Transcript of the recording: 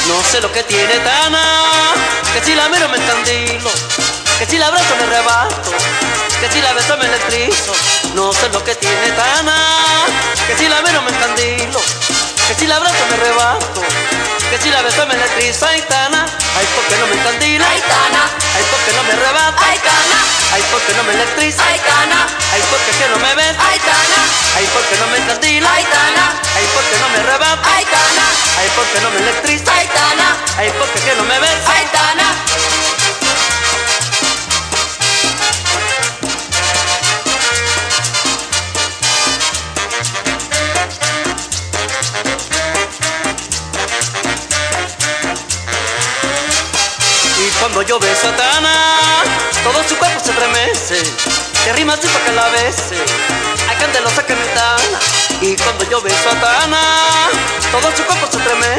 No sé lo que tiene Tana, que si la miro me encandilo, que si la abrazo me arrebato, que si la beso me electrizo. No sé lo que tiene Tana, que si la miro me encandilo, que si la abrazo me arrebato, que si la beso me electrizo. Ay, Tana, ay, ¿por qué no me encandila? Ay, Tana, ay, ¿por qué no me arrebata? ay, Tana, ay, ¿por qué no me electriza? ay, Tana, ay, ¿por qué no me ves? ay, Tana, ay, ¿por qué no me encandila? ay, Tana, ay, ¿por qué no me arrebata? ay, Tana, ay, ¿por qué no me electriza? ay, Tana, ay, ¿por qué no me ves? ay, Tana. Y cuando yo beso a Tana, todo su cuerpo se estremece, te rima así para que la bese, ay, candelosa que me Tana. Y cuando yo beso a Tana, todo su cuerpo se estremece,